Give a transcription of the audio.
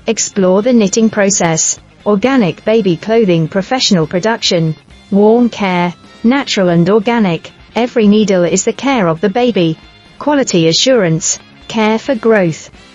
Explore the knitting process. Organic baby clothing professional production. Warm care, natural and organic. Every needle is the care of the baby. Quality assurance, care for growth.